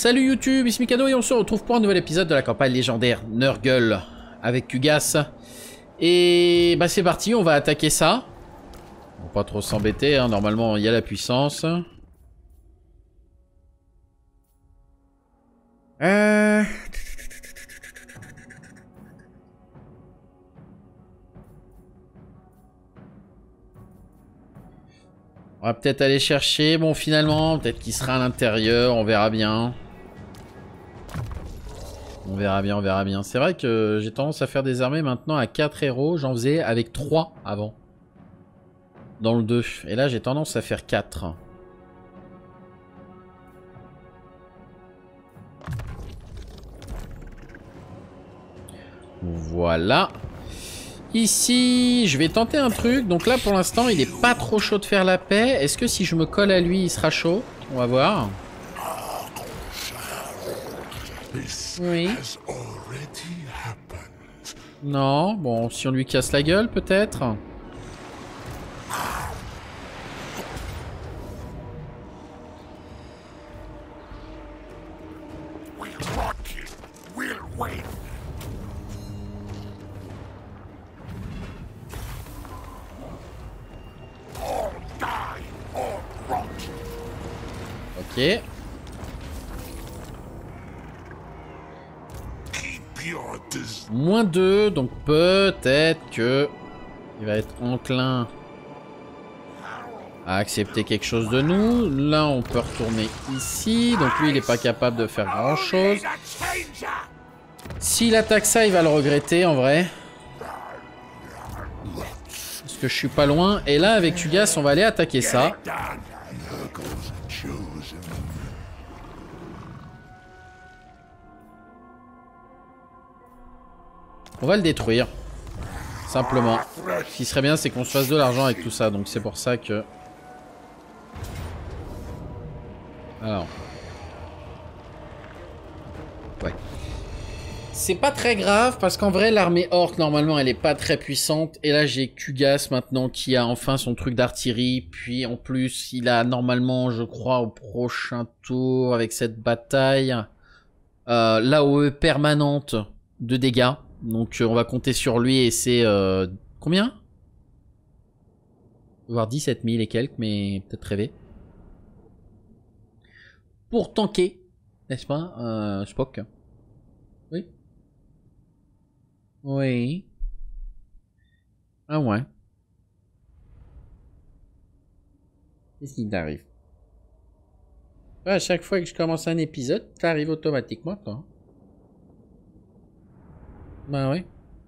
Salut YouTube, ici Mikado et on se retrouve pour un nouvel épisode de la campagne légendaire Nurgle avec Kugas. Et bah c'est parti, on va attaquer ça. On va pas trop s'embêter, hein. Normalement il y a la puissance. On va peut-être aller chercher, bon finalement, peut-être qu'il sera à l'intérieur, on verra bien. On verra bien, on verra bien. C'est vrai que j'ai tendance à faire des armées maintenant à 4 héros, j'en faisais avec 3 avant. Dans le 2. Et là j'ai tendance à faire 4. Voilà. Ici, je vais tenter un truc. Donc là, pour l'instant, il est pas trop chaud de faire la paix. Est-ce que si je me colle à lui, il sera chaud? On va voir. Oui. Non. Bon, si on lui casse la gueule, peut-être. Ok. Moins 2, donc peut-être que il va être enclin à accepter quelque chose de nous. Là, on peut retourner ici. Donc lui, il n'est pas capable de faire grand-chose. S'il attaque ça, il va le regretter en vrai. Parce que je suis pas loin. Et là, avec Kugas, on va aller attaquer ça. On va le détruire. Simplement. Ce qui serait bien, c'est qu'on se fasse de l'argent avec tout ça. Donc c'est pour ça que... Alors. Ouais. C'est pas très grave parce qu'en vrai, l'armée orc, normalement, elle est pas très puissante. Et là, j'ai Kugas maintenant qui a enfin son truc d'artillerie. Puis en plus, il a normalement, je crois, au prochain tour, avec cette bataille, l'AOE permanente de dégâts. Donc on va compter sur lui et c'est... combien? Voire 17 000 et quelques, mais peut-être rêver. Pour tanker, n'est-ce pas, Spock? Oui. Oui. Ah ouais. Qu'est-ce qui t'arrive? À chaque fois que je commence un épisode, t'arrives automatiquement, toi. Bah ouais.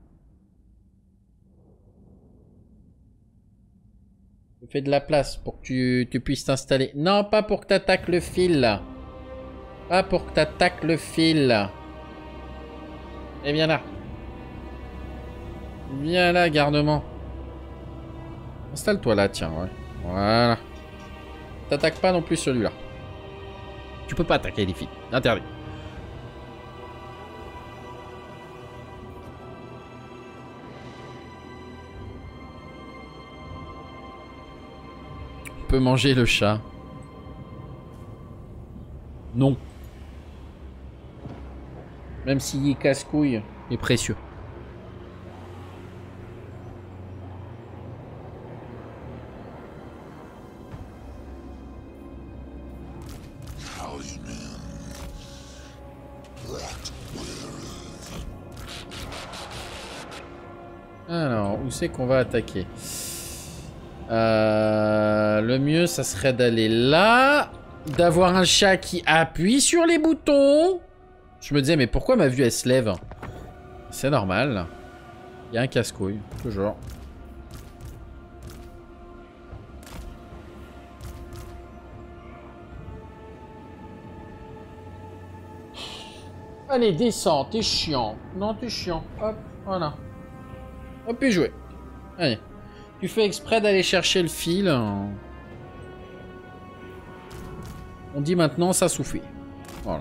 Je fais de la place pour que tu puisses t'installer. Non, pas pour que t'attaques le fil, là. Pas pour que t'attaques le fil, là. Et viens là. Viens là, gardement. Installe-toi là, tiens, ouais. Voilà. T'attaques pas non plus celui-là. Tu peux pas attaquer les fils. Interdit. On peut manger le chat. Non. Même s'il est casse-couille et précieux. Alors, où c'est qu'on va attaquer? Le mieux, ça serait d'aller là, d'avoir un chat qui appuie sur les boutons. Je me disais, mais pourquoi ma vue, elle se lève? C'est normal. Il y a un casse-couille, toujours. Allez, descends, t'es chiant. Non, t'es chiant. Hop, voilà. Hop, et jouer. Allez. Tu fais exprès d'aller chercher le fil. On dit maintenant, ça suffit. Voilà.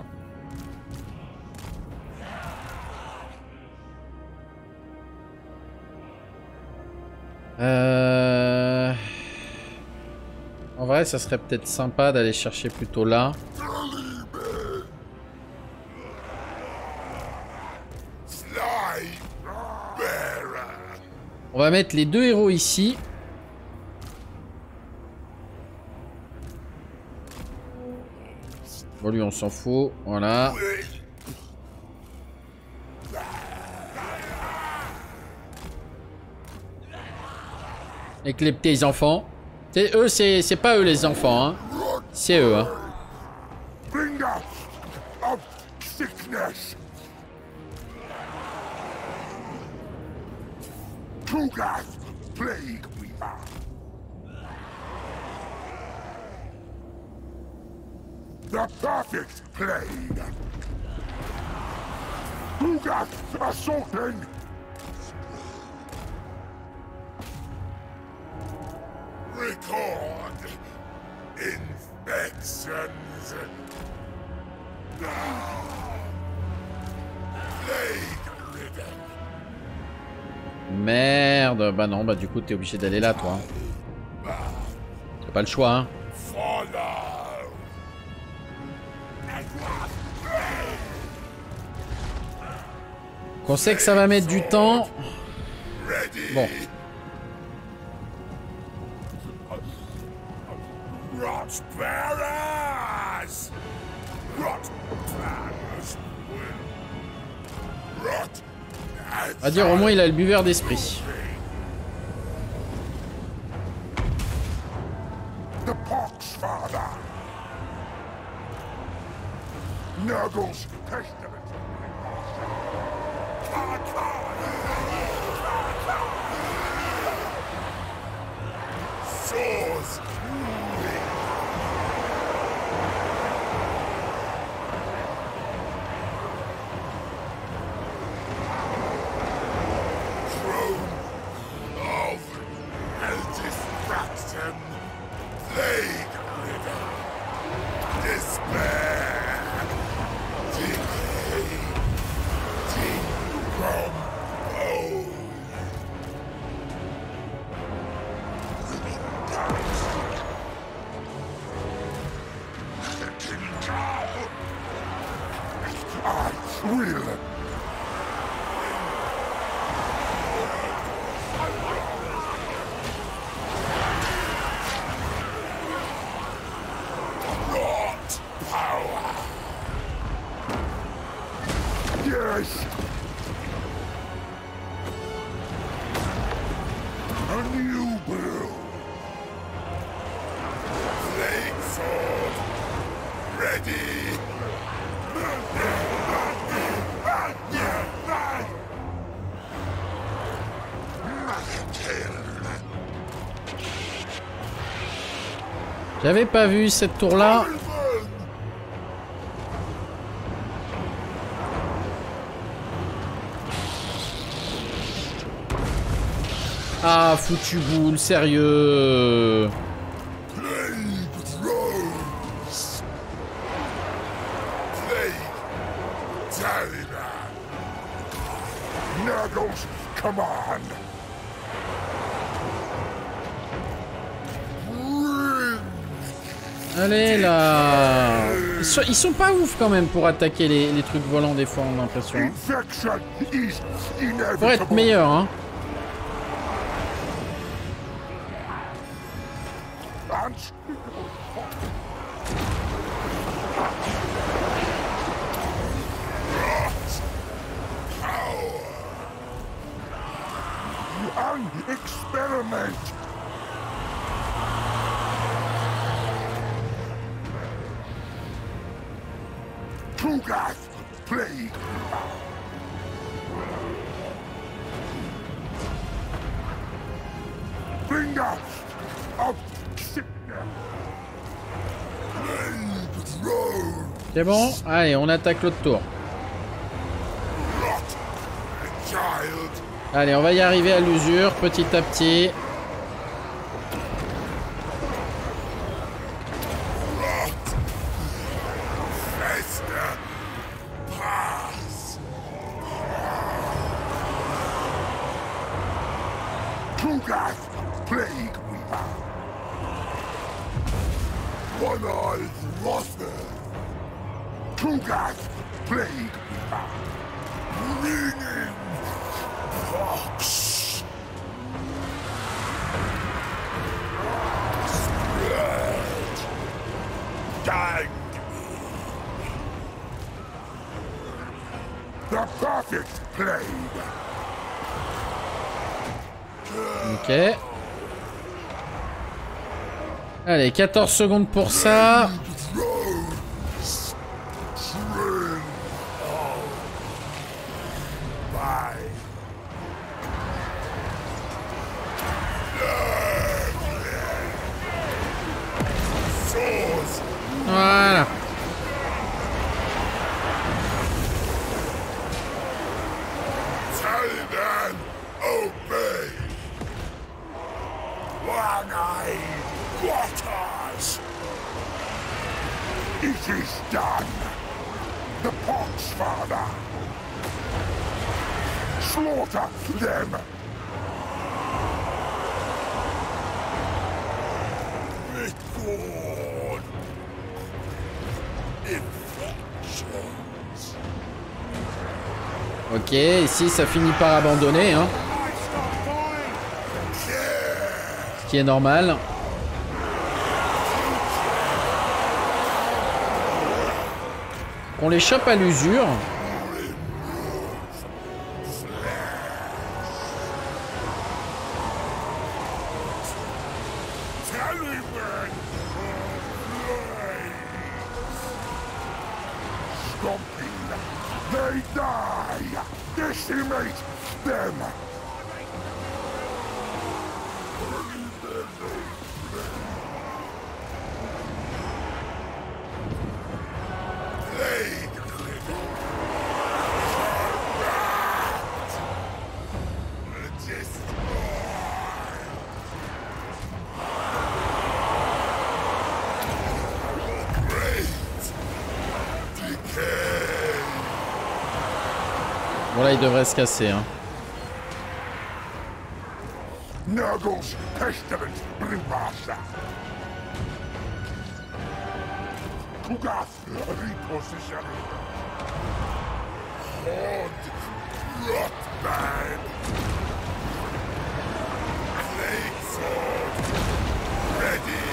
En vrai, ça serait peut-être sympa d'aller chercher plutôt là. On va mettre les 2 héros ici. Bon, lui, on s'en fout. Voilà. Avec les petits enfants. Eux, c'est pas eux les enfants, hein. C'est eux, hein. The perfect plague. Ugath assaulting. Record infections. Plague ridden. Merde. Bah non, bah du coup, t'es obligé d'aller là, toi. T'as pas le choix, hein. Qu'on sait que ça va mettre du temps. Bon. On va dire au moins il a le buveur d'esprit. J'avais pas vu cette tour-là. Ah, foutu boule, sérieux. Allez là. Ils sont pas ouf quand même pour attaquer les trucs volants des fois, on a l'impression. Pour être meilleur, hein. C'est bon, allez, on attaque l'autre tour. Allez, on va y arriver à l'usure petit à petit. perfect plague. Ok. Allez, 14 secondes pour ça. Voilà. Taliban, obey. One-eyed waters. It is done. The Pox Father. Slaughter them. Record. Infections. Ok, ici ça finit par abandonner, hein. Ce qui est normal. Qu'on les chope à l'usure. They die! Decimate them! Plague ridden! Corrupt! Destroy! Great! Decay! Bon là il devrait se casser, hein. Nurgle's pestilent Blimbasa. Kugath reposition. Horde Rotband. Plague sword. Ready.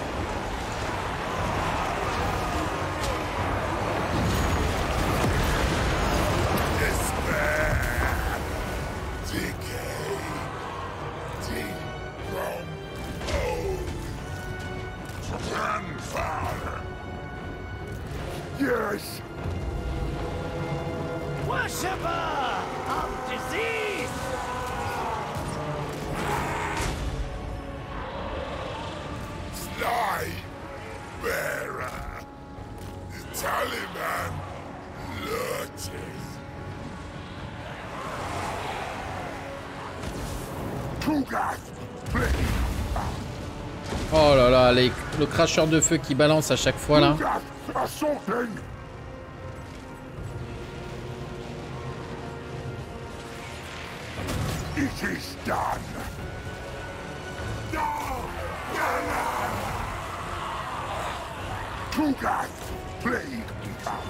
Despair. Decay. Grandfather. Yes. Worshipper of disease! Fly bearer. The Taliban lurches. Kugath, please. Oh là là, le cracheur de feu qui balance à chaque fois là. Kugath, assaulting. It is done. Kugath, plague eater.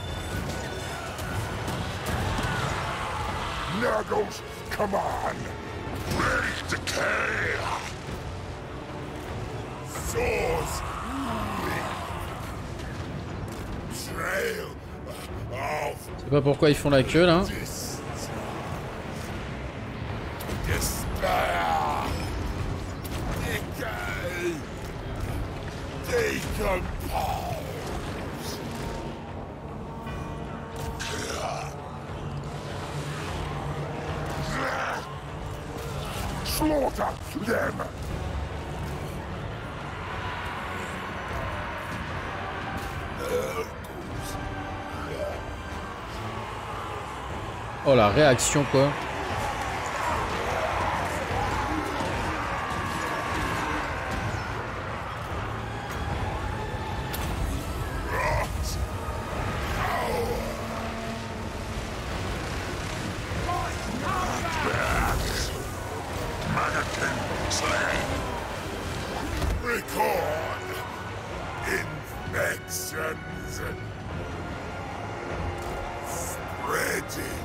Nurgle's command. Ready to decay. Swords. Trail of Je sais pas pourquoi ils font la queue là. despair. Decay. Decompose. Slaughter them. Oh la réaction quoi. Record infections spreading.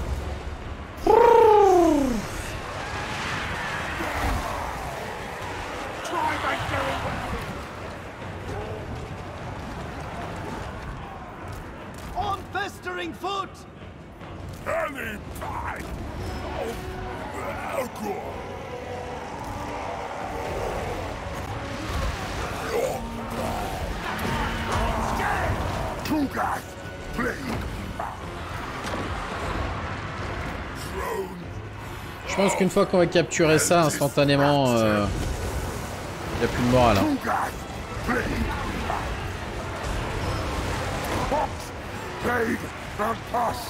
Try my On festering foot! Taliban! pride of Melkor. Tugath, plague. Je pense qu'une fois qu'on va capturer ça instantanément, il n'y a plus de morale. Hein. Tugath, plague. Fox, plague, and pus.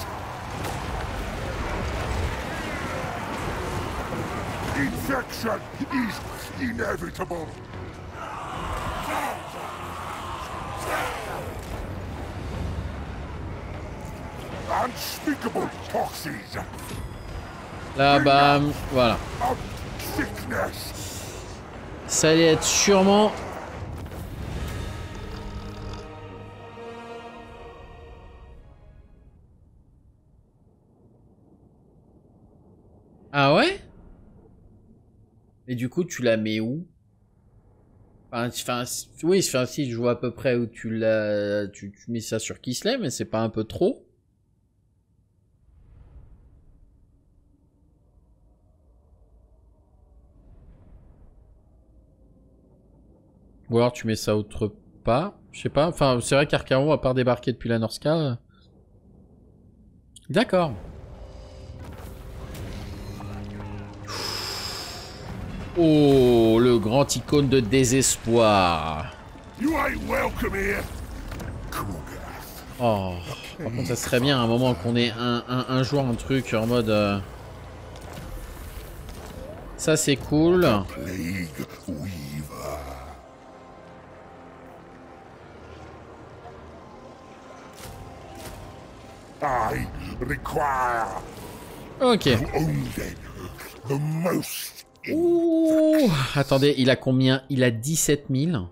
Infection is inevitable. Unspeakable toxins. Là, bam, voilà. Of sickness. Ça allait être sûrement... Ah ouais? Mais du coup, tu la mets où? Enfin, oui, si je vois à peu près où tu l'as... Tu mets ça sur Kislev, mais c'est pas un peu trop? Ou alors tu mets ça autre part, je sais pas. Enfin, c'est vrai qu'Archaon, à part débarquer depuis la Norsca... D'accord. Oh, le grand icône de désespoir. You ain't welcome here. Oh, par contre, ça serait bien à un moment qu'on ait un jour un truc en mode... Ça, c'est cool. Plague Weaver. I require Ok. only the most. Ouh, attendez, il a combien? Il a 17 000.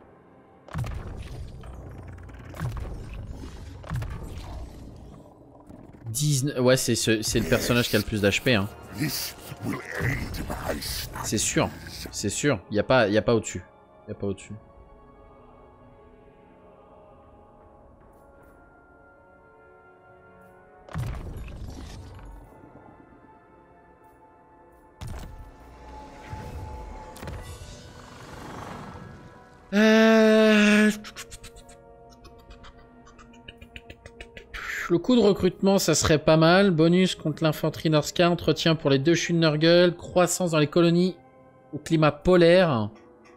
Ouais, c'est le personnage qui a le plus d'HP. Hein. This will aid my studies. C'est sûr, c'est sûr. Il y a pas au-dessus. Il y a pas au-dessus. Le coup de recrutement, ça serait pas mal. Bonus contre l'infanterie Norsca, entretien pour les 2 chutes Nurgle, croissance dans les colonies au climat polaire.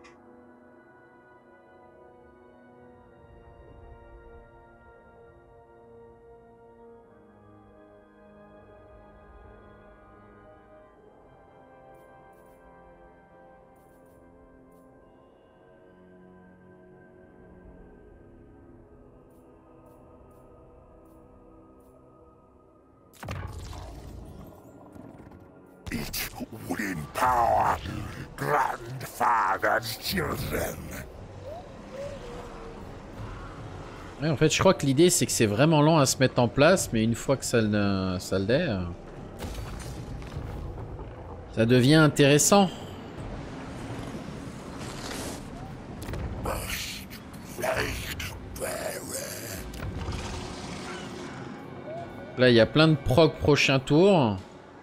It would empower grandfather's children. Ouais, en fait, je crois que l'idée, c'est que c'est vraiment lent à se mettre en place, mais une fois que ça le l'est, ça devient intéressant. Là, il y a plein de proc prochain tour.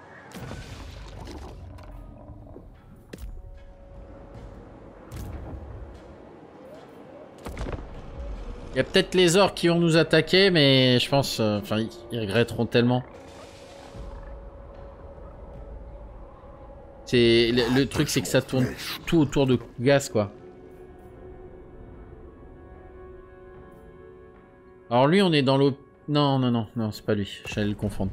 Il y a peut-être les orques qui vont nous attaquer, mais je pense... Enfin, ils regretteront tellement. Le truc, c'est que ça tourne tout autour de Kugas, quoi. Alors lui, on est dans l'eau... Non, non, non, non, c'est pas lui. J'allais le confondre.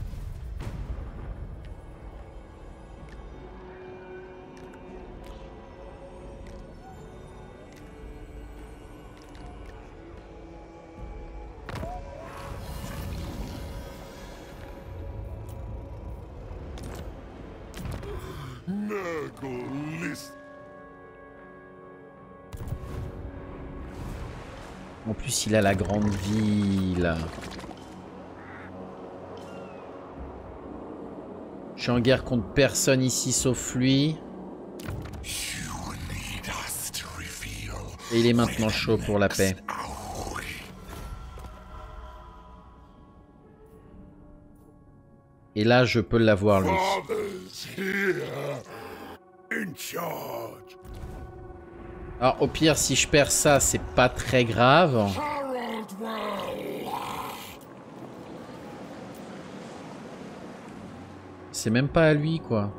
En plus, il a la grande ville. Je suis en guerre contre personne ici sauf lui. Et il est maintenant chaud pour la paix. Et là, je peux l'avoir, lui. Father's here. In charge. Alors, au pire, si je perds ça, c'est pas très grave. Harold well. C'est même pas à lui, quoi.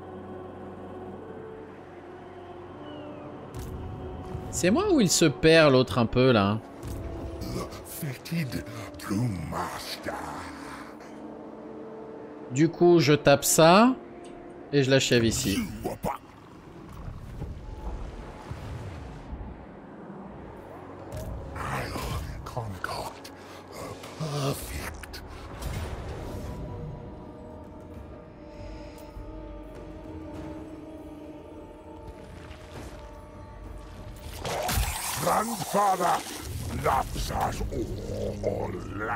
C'est moi ou il se perd, l'autre, un peu, là? Fitted to master. Du coup, je tape ça. Et je l'achève ici. I'll concoct a perfect. Grandfather loves us all.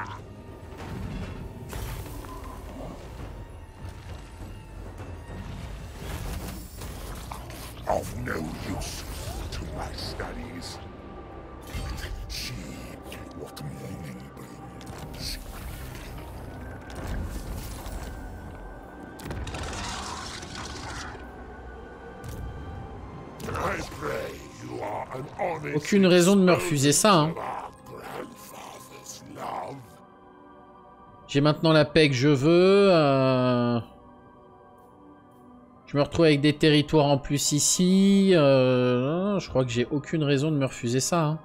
Of no use to my studies. See what morning brings. I pray you are an honest. Aucune raison de me refuser ça, hein. Grandfather's love. J'ai maintenant la paix que je veux. Je me retrouve avec des territoires en plus ici. Je crois que j'ai aucune raison de me refuser ça, hein.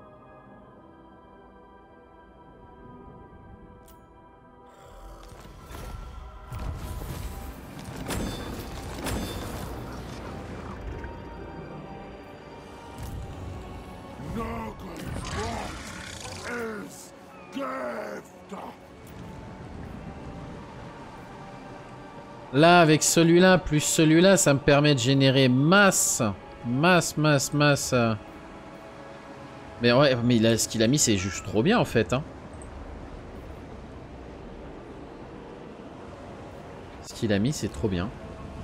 Là, avec celui-là, plus celui-là, ça me permet de générer masse. Masse. Mais ouais, mais là, ce qu'il a mis, c'est juste trop bien, en fait, hein. Ce qu'il a mis, c'est trop bien.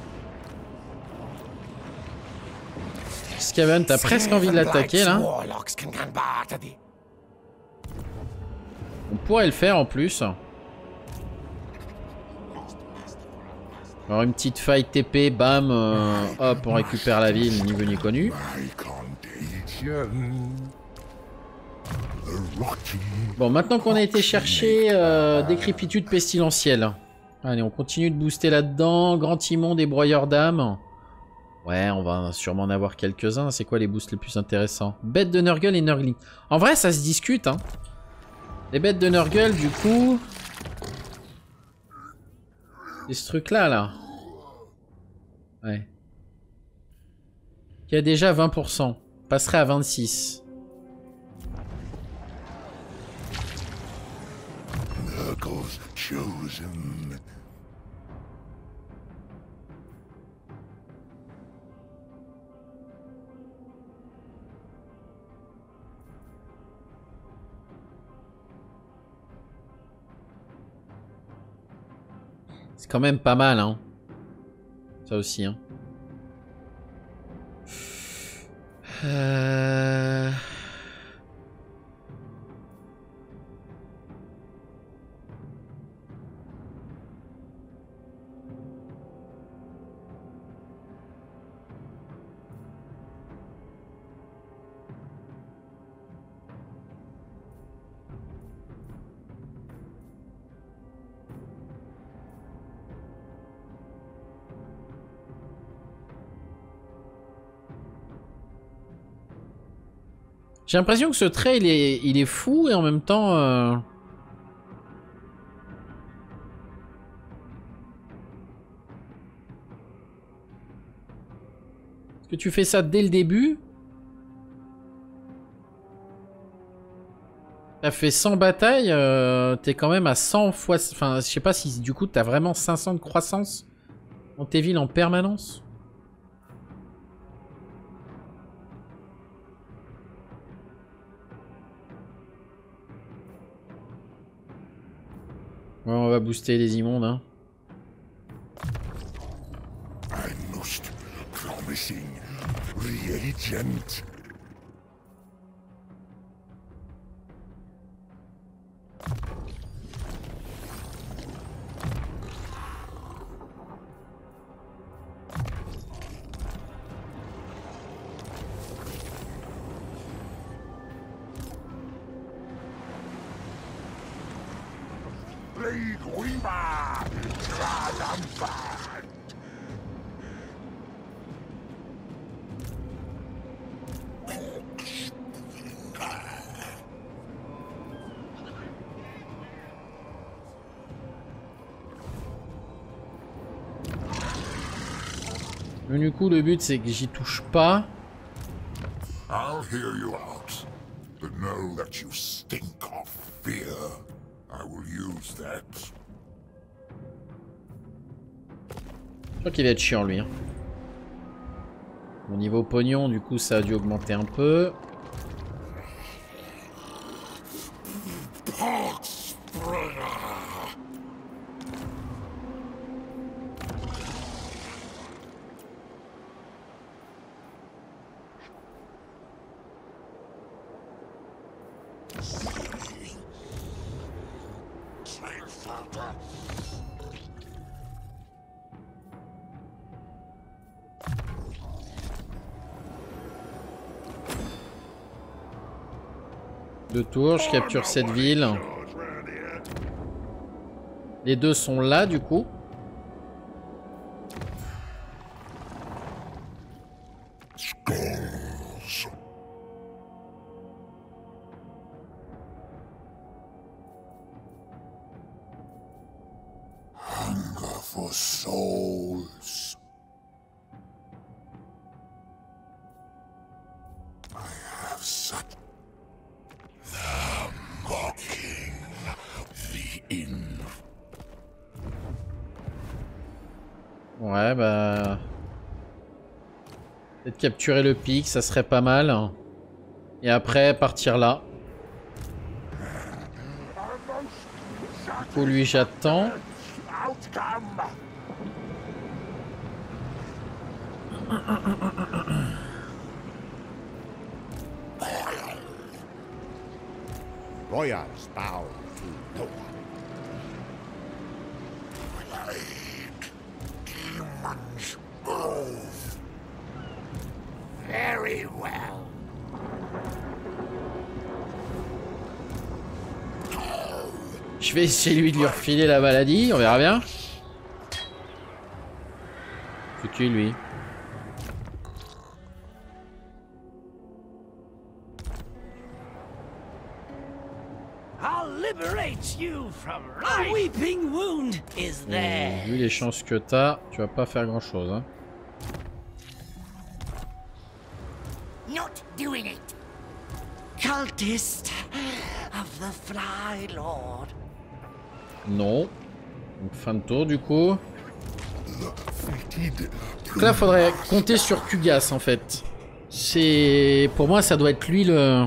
Skaven, t'as presque envie de l'attaquer, là. On pourrait le faire, en plus. Alors une petite faille TP, bam, hop, on récupère la ville, ni vu ni connu. Bon, maintenant qu'on a été chercher décrépitude pestilentielle. Allez, on continue de booster là-dedans. Grand immonde et broyeur d'âme. Ouais, on va sûrement en avoir quelques-uns. C'est quoi les boosts les plus intéressants? Bête de Nurgle et Nurgly. En vrai, ça se discute, hein. Les bêtes de Nurgle, du coup... C'est ce truc-là, là. Ouais. Qui a déjà 20%. Passerait à 26. Nurgle's chosen. C'est quand même pas mal, hein. Ça aussi, hein. J'ai l'impression que ce trait, il est fou et en même temps... Est-ce que tu fais ça dès le début? T'as fait 100 batailles, t'es quand même à 100 fois... Enfin, je sais pas si du coup t'as vraiment 500 de croissance dans tes villes en permanence. Ouais, on va booster les immondes, hein. A most promising reagent. League Weaver, triumphant. Mais du coup, le but c'est que j'y touche pas. I'll hear you out, but know that you stink of fear. I will use that. Je crois qu'il va être chiant lui. Hein. Mon niveau pognon, du coup, ça a dû augmenter un peu. Deux tours, je capture cette ville. Les deux sont là du coup. Skulls. Hunger for souls. I have such the mocking the inn. Ouais, bah... Peut-être capturer le pic, ça serait pas mal. Et après, partir là. Du coup, lui, j'attends. Outcome. Royals bow to no one. Demon's Grove. Very well. Je vais essayer lui de lui refiler la maladie, on verra bien. C'est qui lui? I'll liberate you from life. A weeping wound is there. Vu les chances que t'as, tu vas pas faire grand chose. Hein. Not doing it. Cultist of the Fly Lord. Non. Donc fin de tour du coup. Donc là faudrait compter sur Kugas en fait. C'est... Pour moi ça doit être lui le...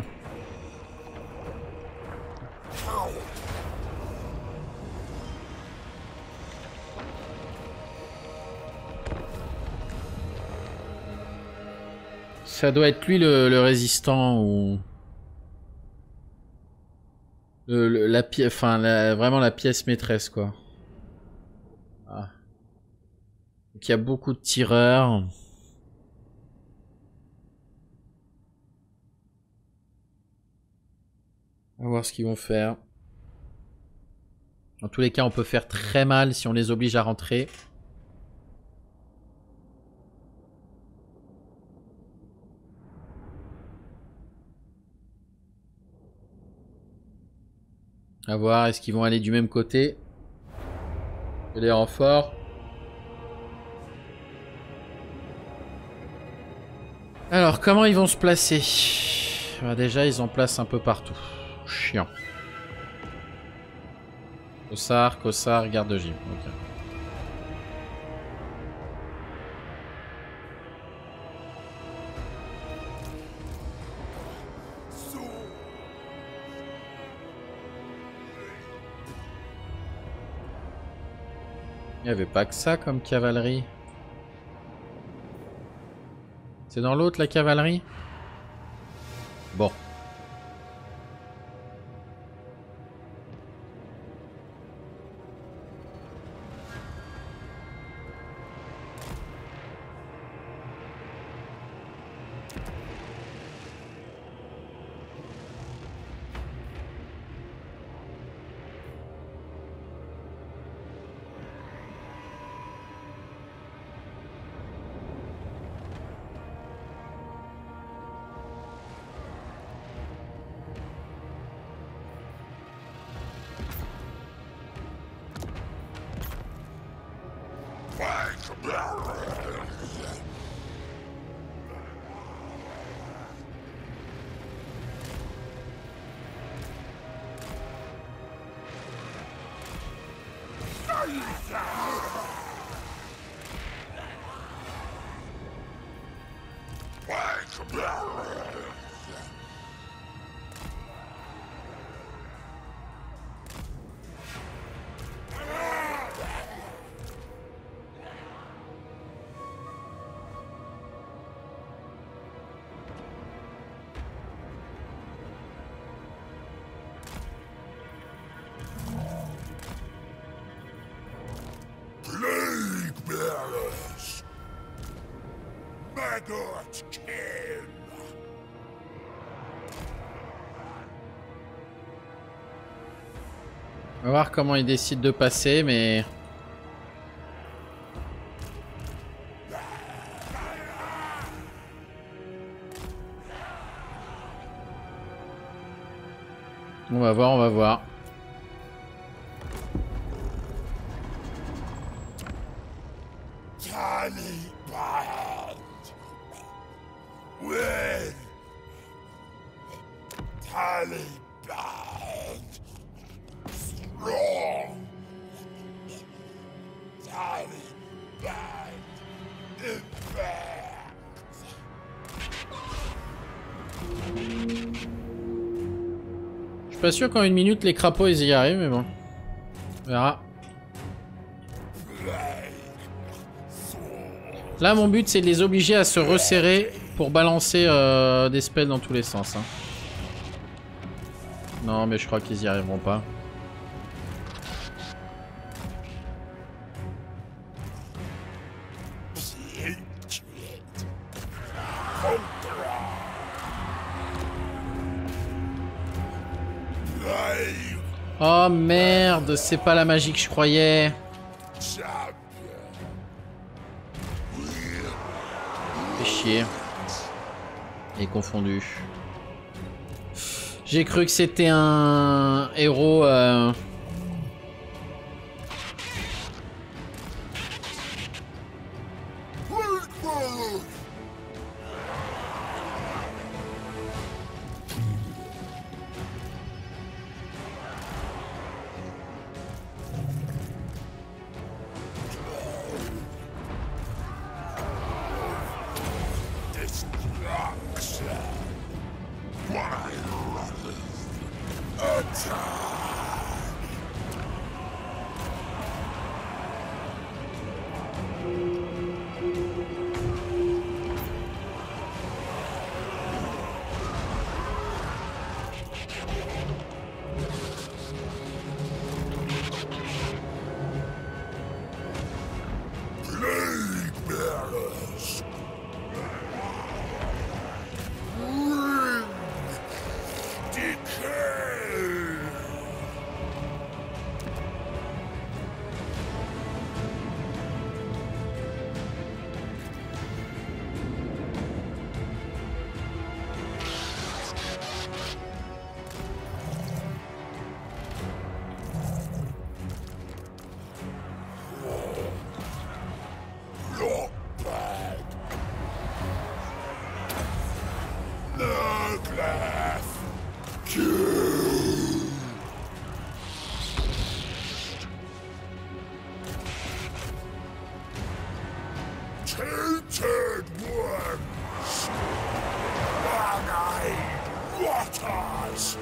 Ça doit être lui le résistant ou... la pièce, enfin vraiment la pièce maîtresse quoi. Ah. Donc il y a beaucoup de tireurs. On va voir ce qu'ils vont faire. Dans tous les cas on peut faire très mal si on les oblige à rentrer. À voir, est-ce qu'ils vont aller du même côté? Et les renforts. Alors, comment ils vont se placer? Bah, déjà, ils en placent un peu partout. Chiant. Cossard, garde-gym. Ok. Il n'y avait pas que ça comme cavalerie. C'est dans l'autre la cavalerie? Bon. Plague bearers! Maggot kin! On va voir comment il décide de passer, mais... On va voir, on va voir. Taliban! Win! Taliban! Strong! Taliban! Impact! Je suis pas sûr qu'en une minute les crapauds ils y arrivent, mais bon. On verra. Là mon but c'est de les obliger à se resserrer pour balancer des spells dans tous les sens. Hein. Non mais je crois qu'ils y arriveront pas. Oh merde, c'est pas la magie que je croyais. Fait chier. Et confondu. J'ai cru que c'était un héros... Tainted worms! One-eyed waters!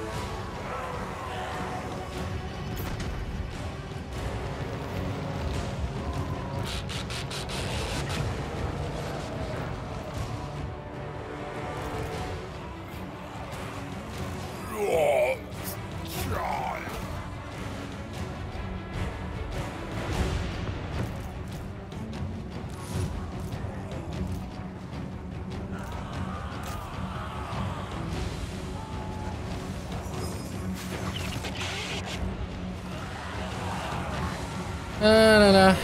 Ah là là.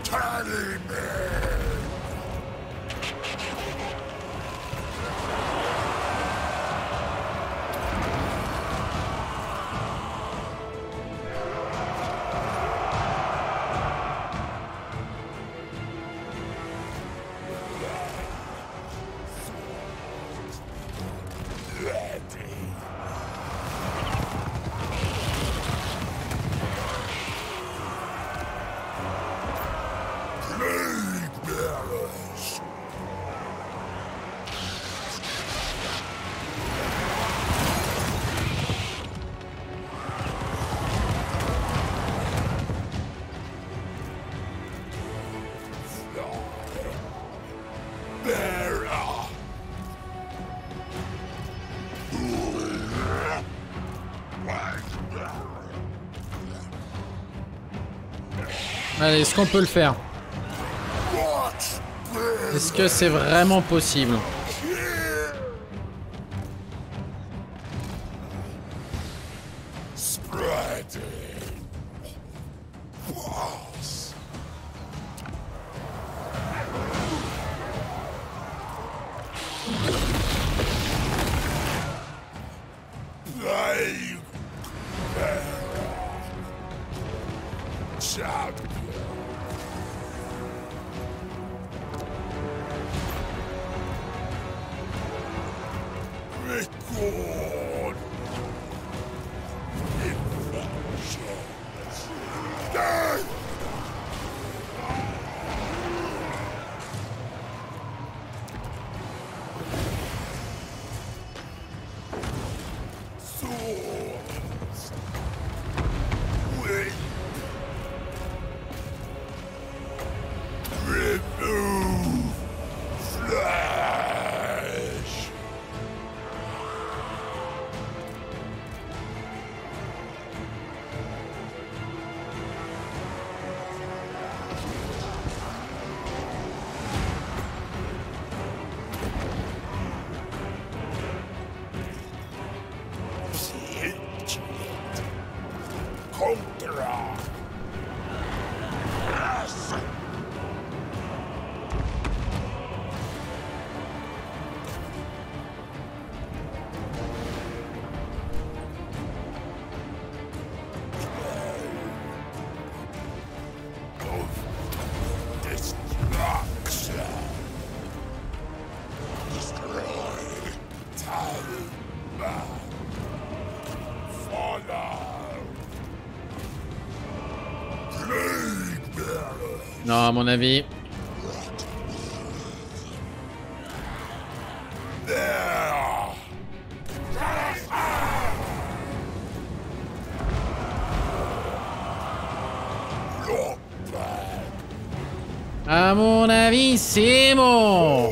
Tally me! Allez, est-ce qu'on peut le faire? Est-ce que c'est vraiment possible? Non, à mon avis. À mon avis, c'est bon.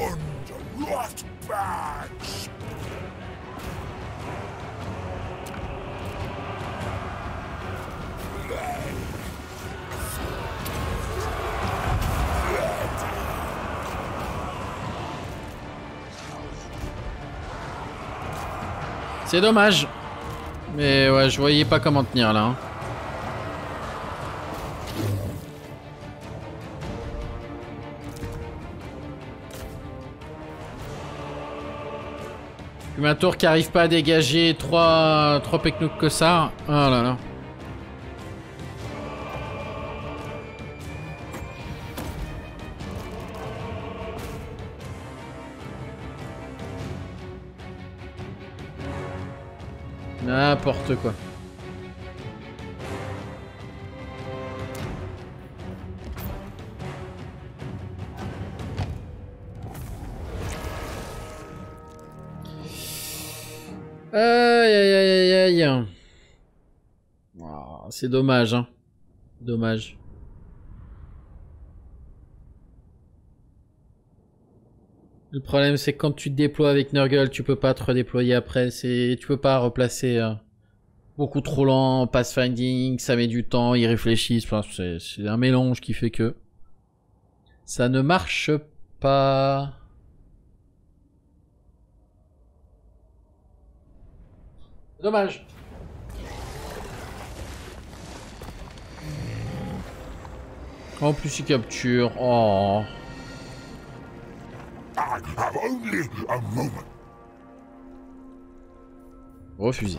C'est dommage. Mais ouais, je voyais pas comment tenir là. Hein. Puis ma tour qui arrive pas à dégager 3 pecnouks que ça. Oh là là. N'importe quoi. Aïe aïe aïe aïe aïe. Oh, c'est dommage, hein. Dommage. Le problème, c'est que quand tu te déploies avec Nurgle, tu peux pas te redéployer après. Tu peux pas replacer beaucoup trop lent, pathfinding, ça met du temps, ils réfléchissent. Enfin, c'est un mélange qui fait que ça ne marche pas. Dommage. En plus, il capture. Oh. I have only a moment. Refusé.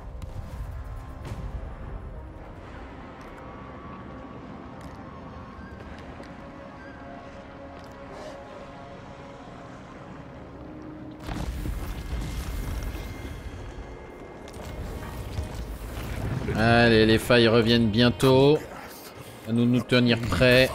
Allez, les failles reviennent bientôt. À nous tenir prêts.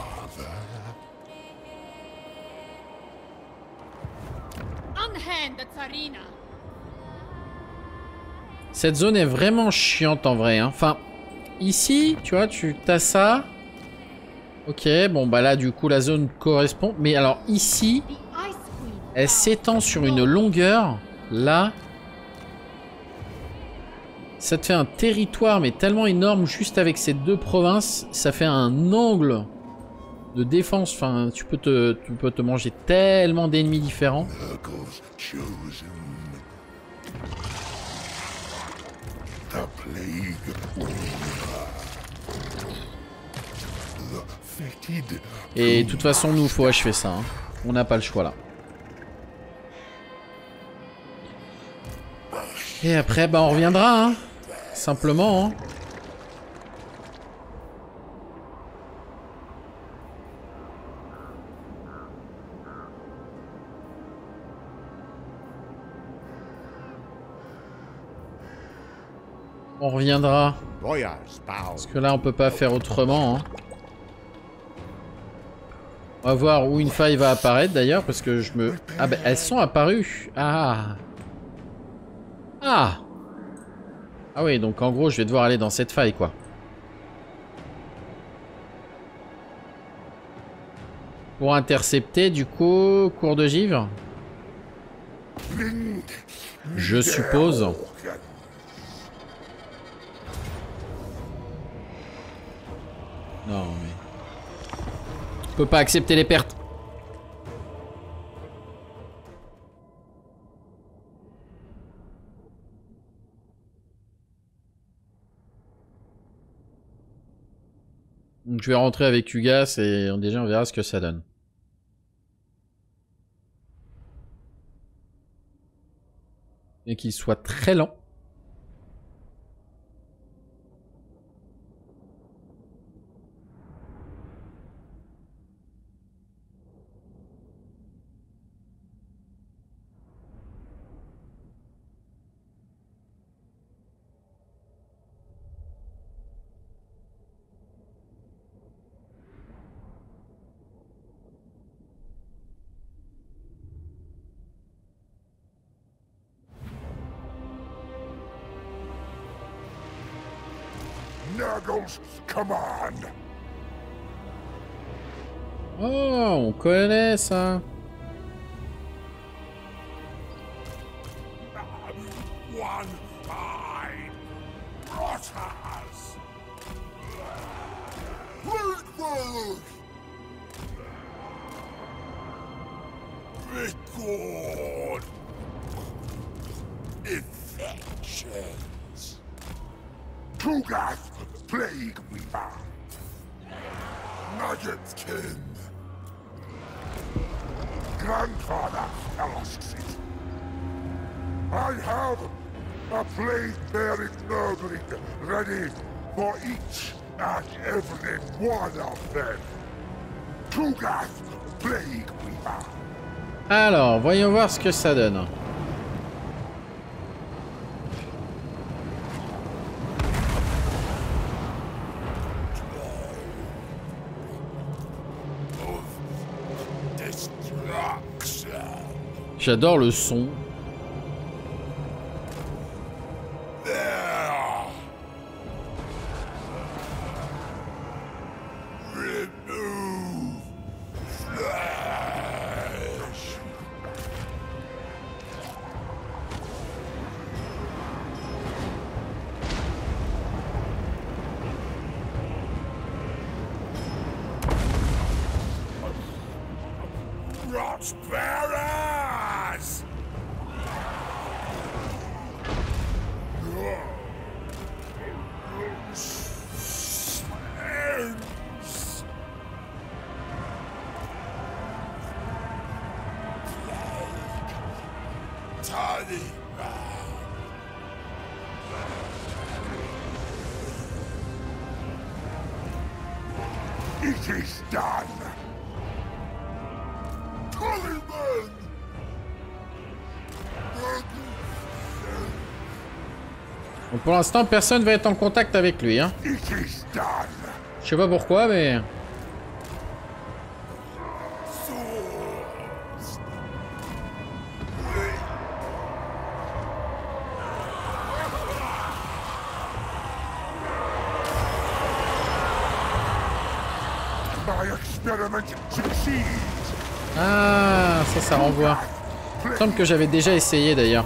Cette zone est vraiment chiante en vrai. Hein. Enfin, ici, tu vois, tu as ça. Ok, bon bah là du coup la zone correspond. Mais alors ici, elle s'étend sur une longueur. Là, ça te fait un territoire mais tellement énorme juste avec ces deux provinces. Ça fait un angle de défense. Enfin, tu peux te manger tellement d'ennemis différents. Et de toute façon, nous, faut achever ça. Hein. On n'a pas le choix là. Et après, bah, on reviendra. Hein. Simplement. Hein. On reviendra. Parce que là, on peut pas faire autrement. Hein. On va voir où une faille va apparaître d'ailleurs. Parce que je me... Ah bah, elles sont apparues. Ah. Ah. Ah oui, donc en gros, je vais devoir aller dans cette faille, quoi. Pour intercepter, du coup, cours de givre. Je suppose. Non, mais... Je peux pas accepter les pertes. Donc je vais rentrer avec Ugas et déjà on verra ce que ça donne. Et qu'il soit très lent. Nurgle's command. Oh, on connaît ça. One eye. Rotters. Bloodford. Record. Infections. Tugath, plague weaver. Nuggetkin. Grandfather asks it. I have a plague-bearing nurgling ready for each and every one of them. Tugath, plague weaver. Alors, voyons voir ce que ça donne. J'adore le son. Rotbearers! It is done. Cullinan! Donc pour l'instant, personne va être en contact avec lui, hein. It is done. Je sais pas pourquoi, mais... My experiment succeeds. Ah, ça renvoie. Il me semble que j'avais déjà essayé d'ailleurs.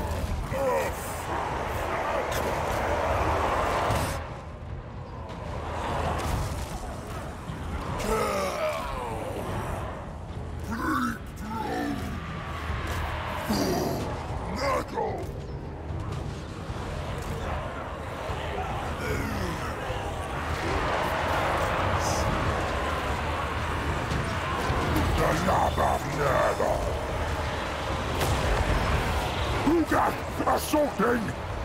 Assaulting!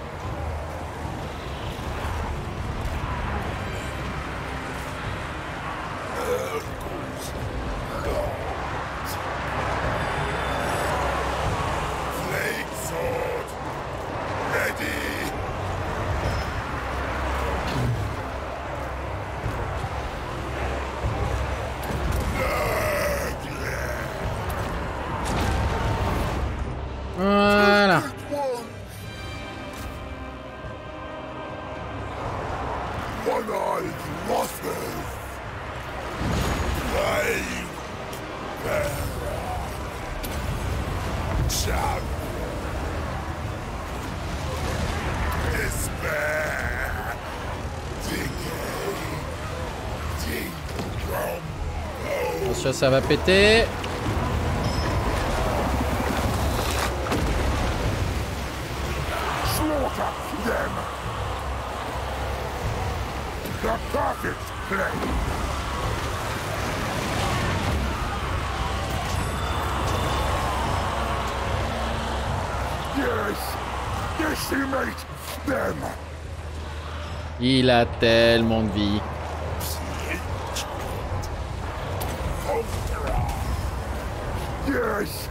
Flame sword! Ready! Voilà. One-eyed losses! Flame bearer! Champ! Despair! Decay! Deep from Attention, ça va péter. slaughter them! The perfect play! Yes! Decimate them! Il a tellement de vie. Yes!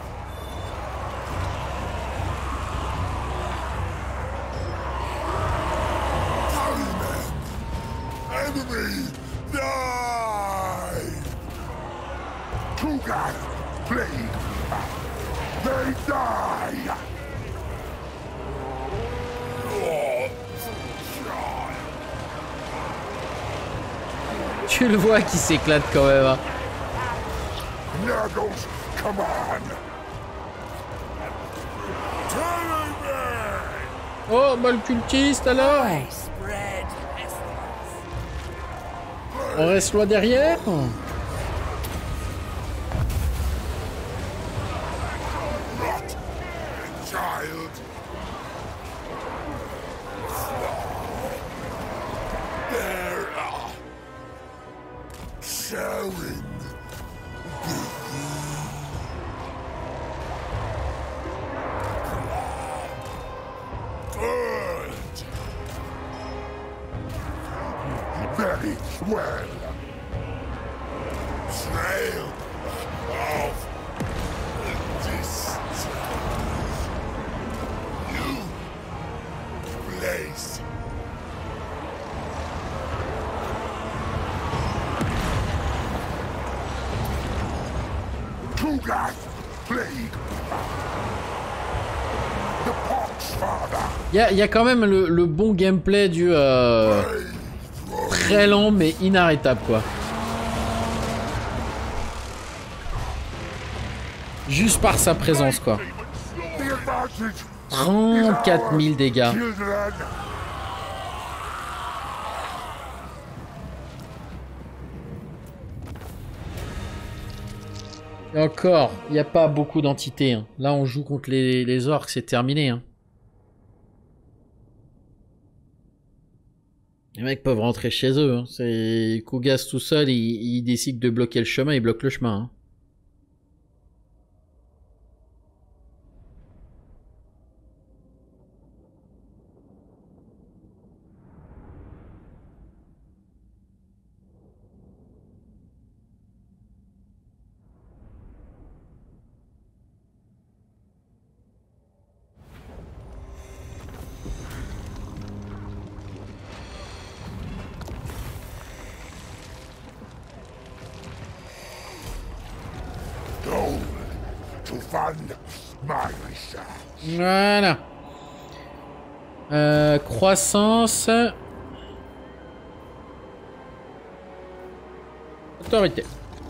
Enemy, die! Tugas, please! They die! Tu le vois qui s'éclate quand même. Hein. Nurgles, come on! Oh, bah le cultiste alors. Spread pestilence. On reste loin derrière. Not a child! There are showing. Good. Very well. Trail of distance. You place. Tugas, plague. The Pox Father. Il y a quand même le bon gameplay du très lent mais inarrêtable quoi. Juste par sa présence quoi. The advantage. 34 000 dégâts. Children. Et encore, il n'y a pas beaucoup d'entités. Hein. Là on joue contre les orques, c'est terminé. Hein. Les mecs peuvent rentrer chez eux. Hein. C'est Kugas tout seul, il décide de bloquer le chemin, il bloque le chemin. Hein. Voilà. Croissance. Autorité.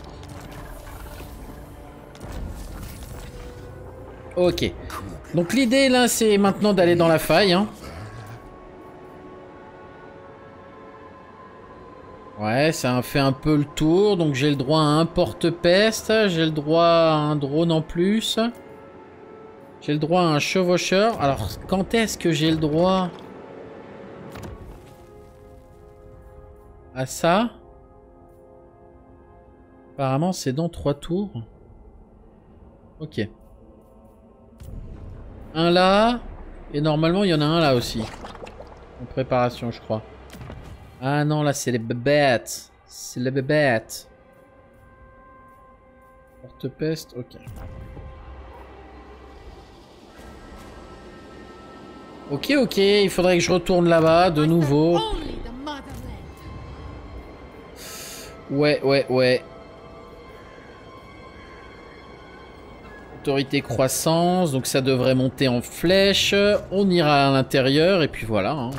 Ok. Donc l'idée là, c'est maintenant d'aller dans la faille. Hein. Ouais, ça fait un peu le tour. Donc j'ai le droit à un porte-peste. J'ai le droit à un drone en plus. J'ai le droit à un chevaucheur. Alors, quand est-ce que j'ai le droit à ça? Apparemment, c'est dans 3 tours. Ok. Un là. Et normalement, il y en a un là aussi. En préparation, je crois. Ah non, là, c'est les bébêtes. C'est les bébêtes. Porte-peste, ok. Ok, ok, il faudrait que je retourne là-bas de nouveau. Ouais. Autorité croissance, donc ça devrait monter en flèche. On ira à l'intérieur et puis voilà. Hein,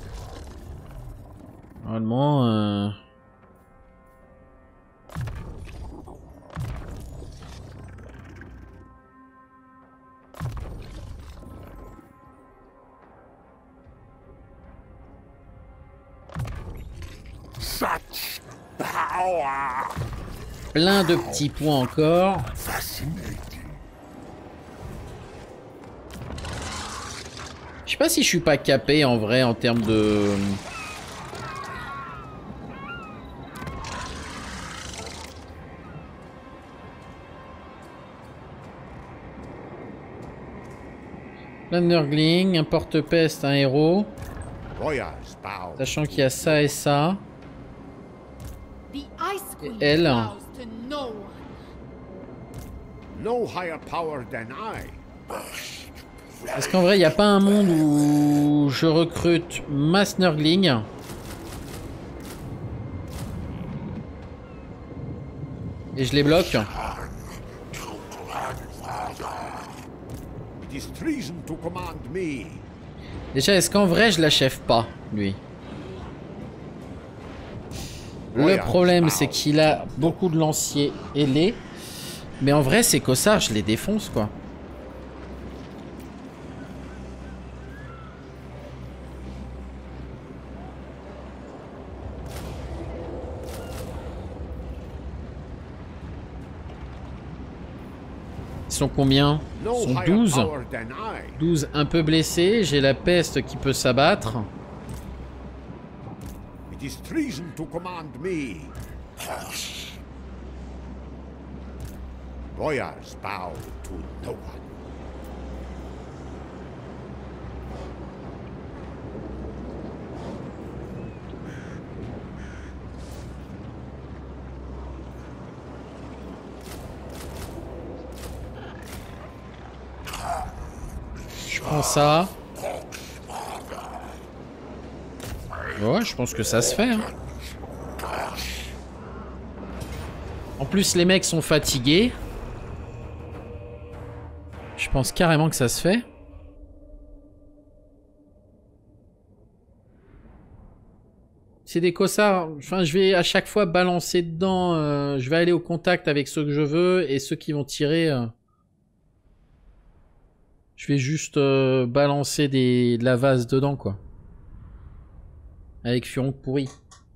normalement... Plein de petits points encore. Je sais pas si je suis pas capé en vrai en termes de... Plein de nurgling, un porte-peste, un héros. Sachant qu'il y a ça et ça. Et elle. Parce qu'en vrai, il n'y a pas un monde où je recrute ma Snurgling. Et je les bloque. Déjà, est-ce qu'en vrai, je l'achève pas, lui? Le problème, c'est qu'il a beaucoup de lanciers ailés. Mais en vrai, ces cossards, je les défonce, quoi. Ils sont combien? Ils sont 12. 12 un peu blessés. J'ai la peste qui peut s'abattre. It is treason to command me. Boyars bow to no one. Je prends ça. Ouais, je pense que ça se fait. Hein. En plus, les mecs sont fatigués. Je pense carrément que ça se fait. C'est des cossards. Enfin, je vais à chaque fois balancer dedans. Je vais aller au contact avec ceux que je veux. Et ceux qui vont tirer... je vais juste balancer de la vase dedans, quoi. Avec furon pourri.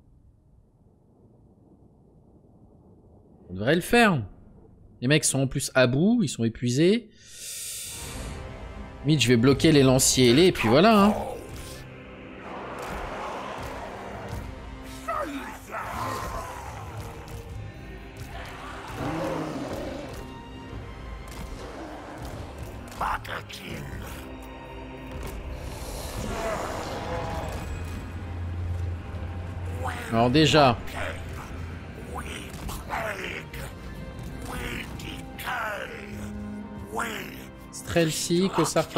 On devrait le faire. Les mecs sont en plus à bout, ils sont épuisés. Limite, je vais bloquer les lanciers ailés et puis voilà. Hein. Alors déjà... Strelcy, Kossar.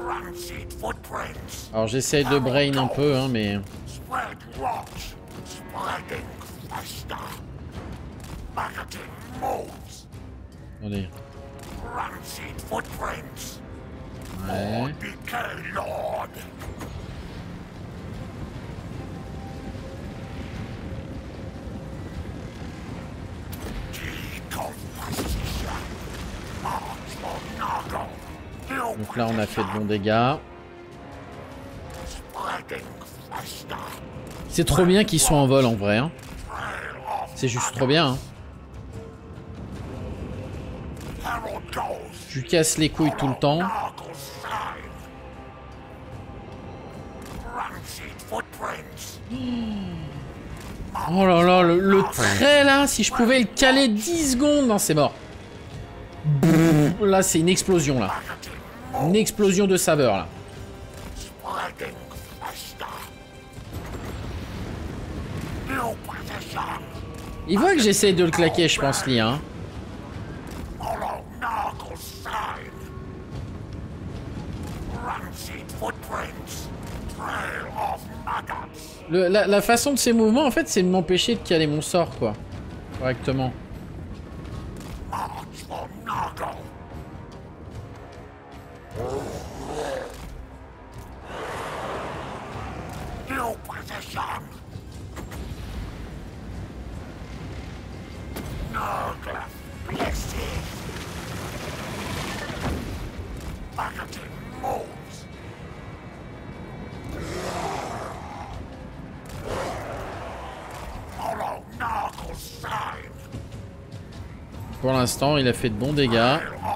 Rancid footprints. Alors j'essaye de brain un peu, hein, mais... Spread rot. Spreading fester. Marketing moves. Attendez. Rancid footprints. Ouais. Decay Lord. Donc là on a fait de bons dégâts. C'est trop bien qu'ils soient en vol en vrai. Hein. C'est juste trop bien. Hein. Je lui casse les couilles tout le temps. Oh là là, le trait là, si je pouvais le caler 10 secondes, non c'est mort. Là c'est une explosion là. Une explosion de saveur là. Il voit que j'essaie de le claquer, je pense, Lee, hein. La façon de ses mouvements, en fait, c'est de m'empêcher de caler mon sort, quoi. Correctement. Pour l'instant, il a fait de bons dégâts.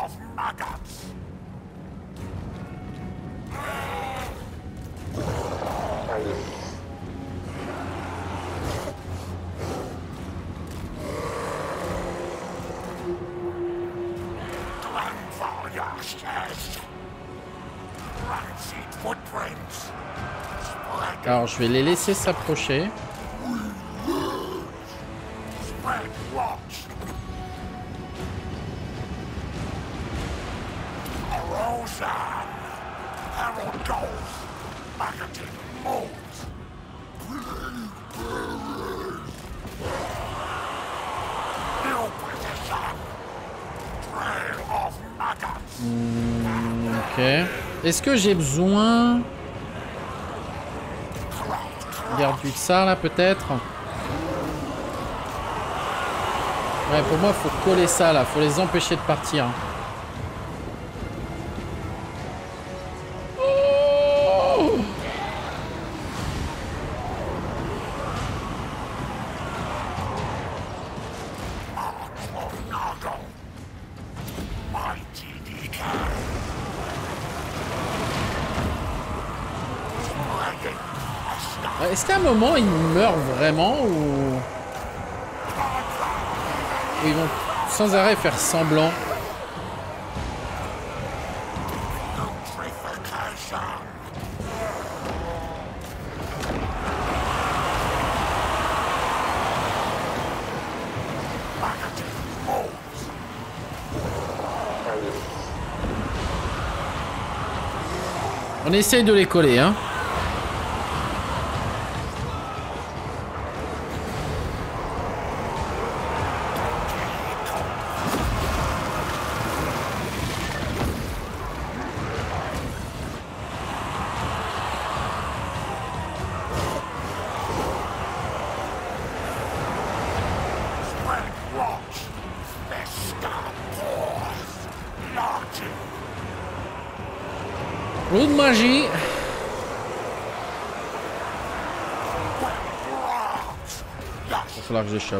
Alors, je vais les laisser s'approcher. Ok. Est-ce que j'ai besoin... Garde du ça là peut-être. Ouais, pour moi faut coller ça là, faut les empêcher de partir. Oh, est-ce qu'à un moment ils meurent vraiment ou ils vont sans arrêt faire semblant? On essaye de les coller, hein. L'eau de magie. Il va falloir que j'échappe.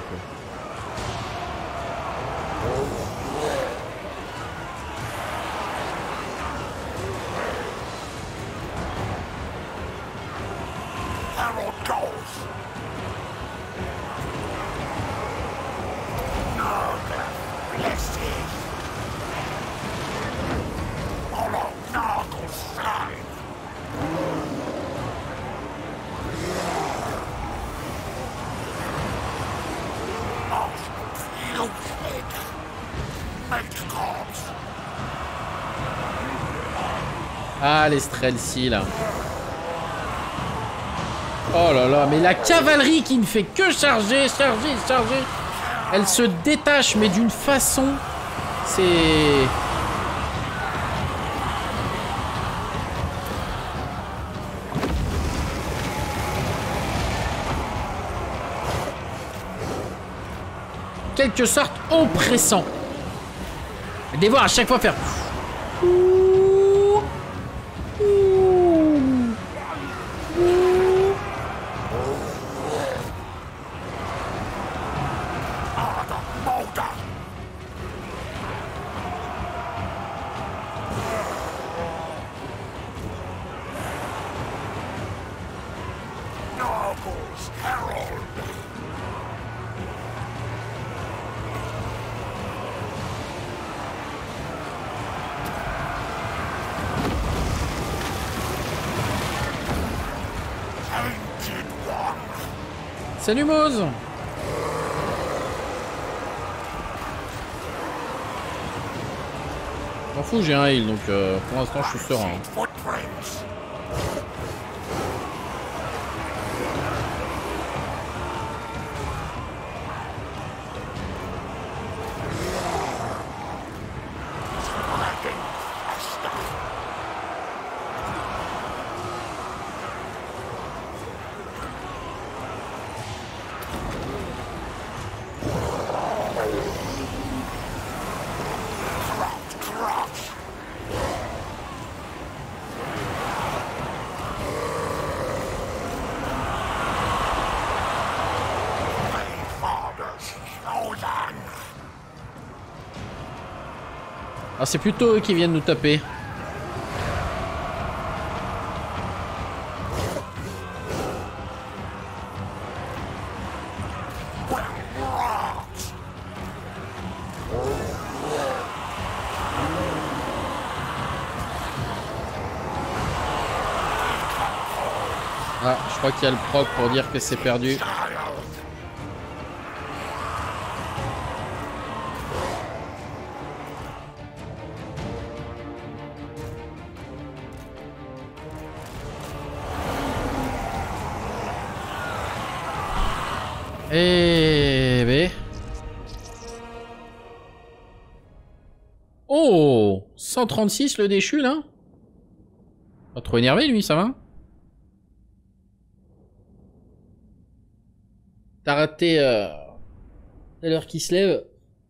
Ah, les Streltsy, là. Oh là là, mais la cavalerie qui ne fait que charger, charger, charger. Elle se détache, mais d'une façon... C'est... quelque sorte oppressant. Les voir à chaque fois faire... Salut Mose. M'en fous, j'ai un heal, donc pour l'instant je suis serein. Ah, c'est plutôt eux qui viennent nous taper. Ah, je crois qu'il y a le proc pour dire que c'est perdu. Eh ben. Oh, 136 le déchu là. Pas trop énervé lui, ça va? T'as raté l'heure qui se lève.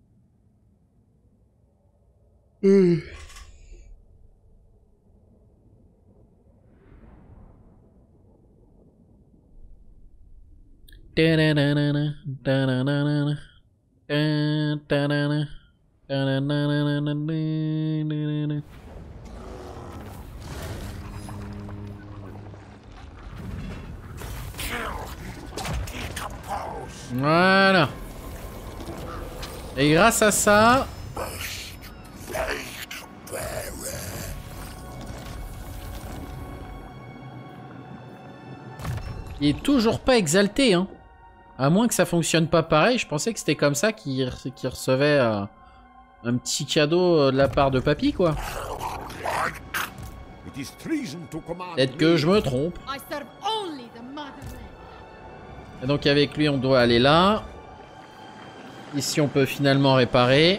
Voilà. Et grâce à ça... il est toujours pas exalté, hein. À moins que ça fonctionne pas pareil, je pensais que c'était comme ça qu'il recevait un petit cadeau de la part de papy, quoi. Peut-être que je me trompe. Et donc avec lui, on doit aller là. Ici, on peut finalement réparer.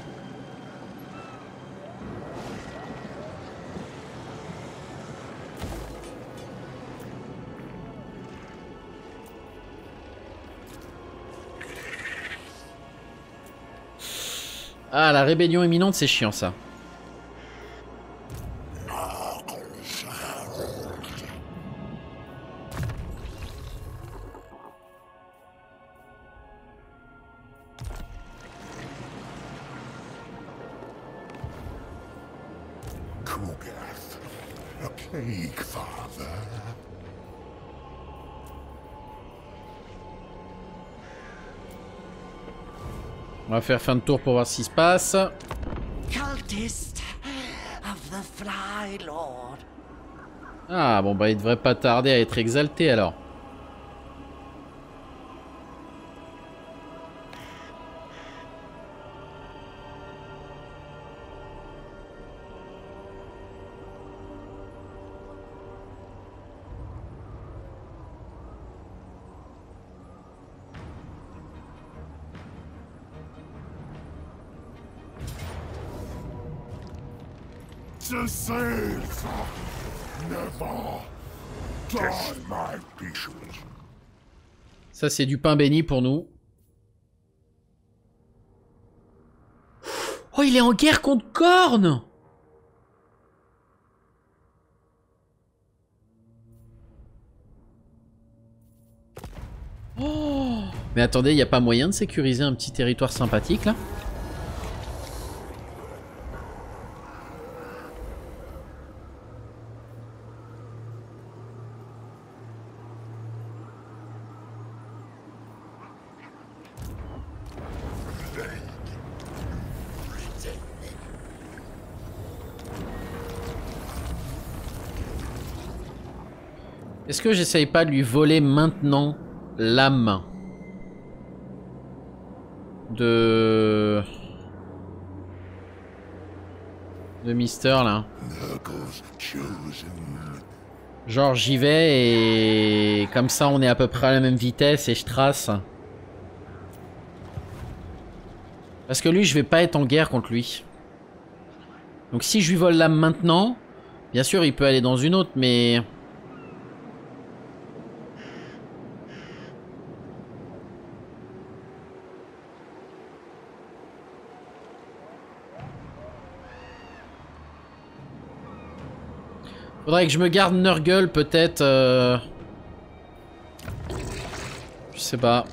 Ah, la rébellion imminente, c'est chiant, ça. On va faire fin de tour pour voir ce qui se passe. Cultist of the Fly Lord. Ah bon bah il devrait pas tarder à être exalté alors. to save. Never. Test my patience. Ça, c'est du pain béni pour nous. Oh, il est en guerre contre Khorne. Oh. Mais attendez, il n'y a pas moyen de sécuriser un petit territoire sympathique, là? Est-ce que j'essaye pas de lui voler maintenant l'âme de Mister là? Genre j'y vais et comme ça on est à peu près à la même vitesse et je trace. Parce que lui je vais pas être en guerre contre lui. Donc si je lui vole l'âme maintenant, bien sûr il peut aller dans une autre mais... Faudrait que je me garde Nurgle peut-être. Je sais pas.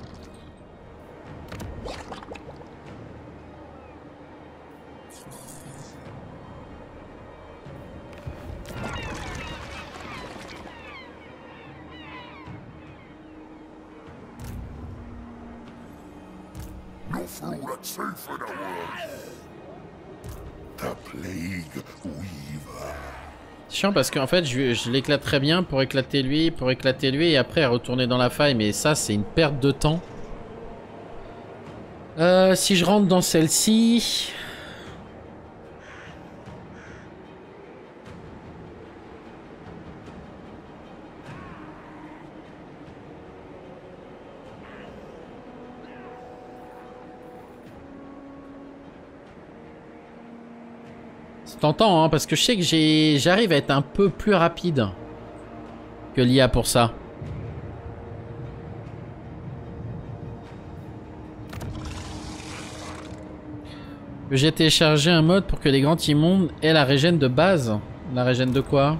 No fool that's safe in the world. The plague weaver. C'est chiant parce qu'en fait je l'éclate très bien pour éclater lui et après retourner dans la faille, mais ça c'est une perte de temps. Si je rentre dans celle-ci... C'est tentant, hein, parce que je sais que j'arrive à être un peu plus rapide que l'IA pour ça. J'ai téléchargé un mode pour que les grands immondes aient la régène de base. La régène de quoi?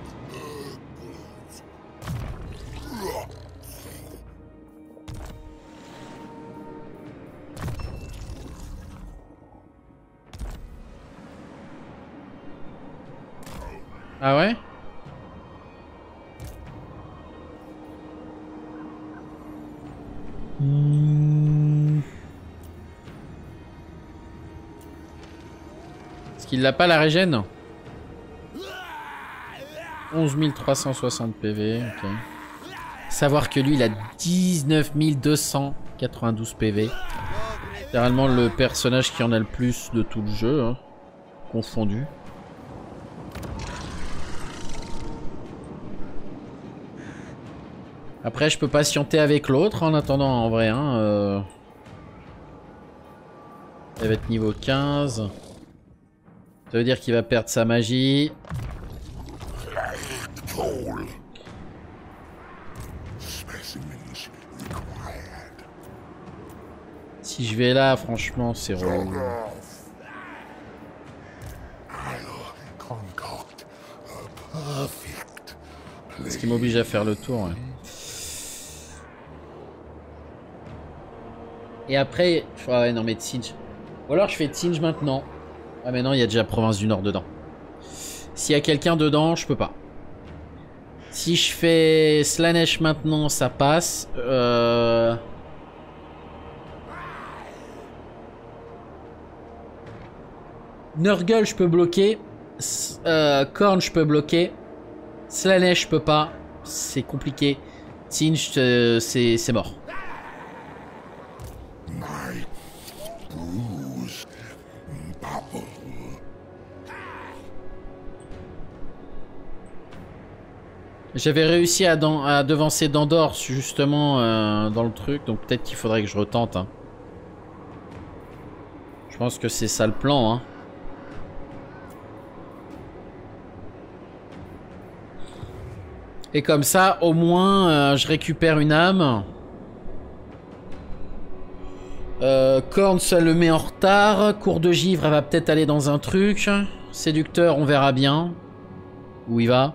Ah ouais? Est-ce qu'il n'a pas la régène? 11 360 PV, ok. Savoir que lui il a 19 292 PV. Littéralement le personnage qui en a le plus de tout le jeu, hein, confondu. Après, je peux patienter avec l'autre en attendant, en vrai. Hein, il va être niveau 15. Ça veut dire qu'il va perdre sa magie. Si je vais là, franchement, c'est relou. Ce qui m'oblige à faire le tour, ouais. Et après, ah ouais, non mais Tsinj. Ou alors je fais Tsinj maintenant. Ah mais non, il y a déjà Province du Nord dedans. S'il y a quelqu'un dedans, je peux pas. Si je fais Slaanesh maintenant, ça passe. Nurgle, je peux bloquer. Khorne, je peux bloquer. Slaanesh, je peux pas. C'est compliqué. Tsinj, c'est mort. J'avais réussi à devancer Dandor justement dans le truc, donc peut-être qu'il faudrait que je retente. Hein. Je pense que c'est ça le plan. Hein. Et comme ça, au moins, je récupère une âme. Corne, ça le met en retard. Cour de givre, elle va peut-être aller dans un truc. Séducteur, on verra bien où il va.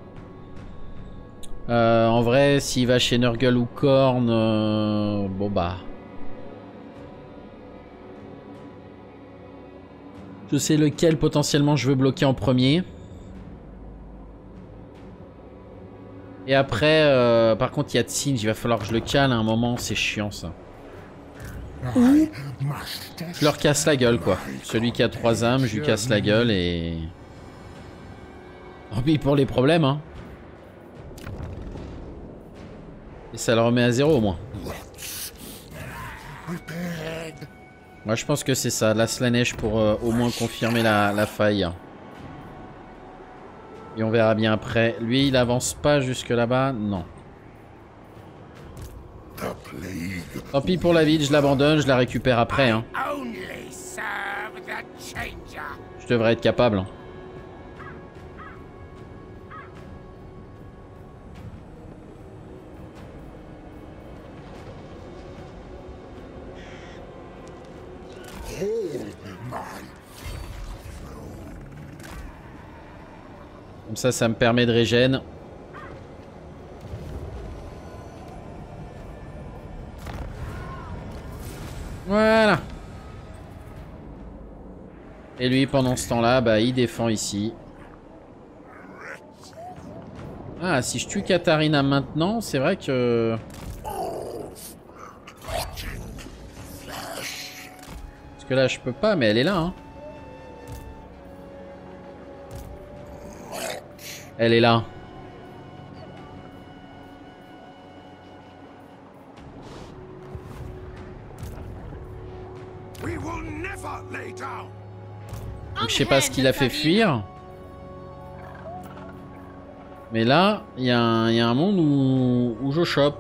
En vrai, s'il va chez Nurgle ou Corne, bon bah... Je sais lequel potentiellement je veux bloquer en premier. Et après, par contre, il y a Tsinj, il va falloir que je le cale à un moment, c'est chiant ça. Je leur casse la gueule quoi. Celui qui a 3 âmes, je lui casse la gueule et... Oh, puis pour les problèmes, hein. Et ça le remet à 0 au moins. Moi je pense que c'est ça, la Slanesh pour au moins confirmer la faille. Et on verra bien après. Lui il avance pas jusque là-bas, non. Tant pis pour la ville, je l'abandonne, je la récupère après. Hein. Je devrais être capable. Hein. Comme ça me permet de régène. Voilà. Et lui, pendant ce temps-là, bah, il défend ici. Ah, si je tue Katarina maintenant, c'est vrai que... Parce que là, je peux pas, mais elle est là, hein. Elle est là. Donc, je sais pas ce qu'il a fait fuir. Mais là, il y a un monde où je chope.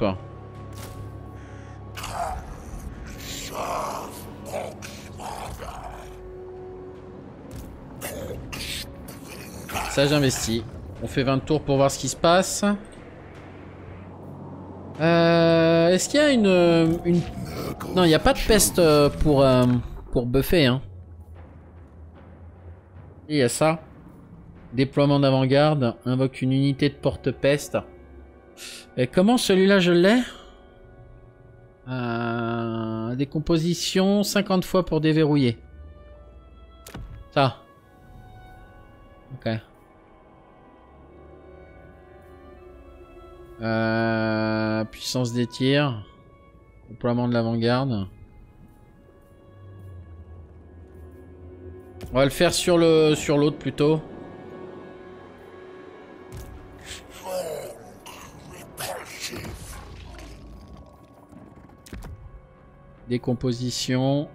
Ça, j'investis. On fait 20 tours pour voir ce qui se passe. Est-ce qu'il y a une... Non, il n'y a pas de peste pour buffer, hein. Il y a ça. Déploiement d'avant-garde. Invoque une unité de porte-peste. Et comment celui-là je l'ai? Décomposition 50 fois pour déverrouiller. Ça. Ok. Puissance des tirs. Déploiement de l'avant-garde. On va le faire sur l'autre plutôt. Décomposition.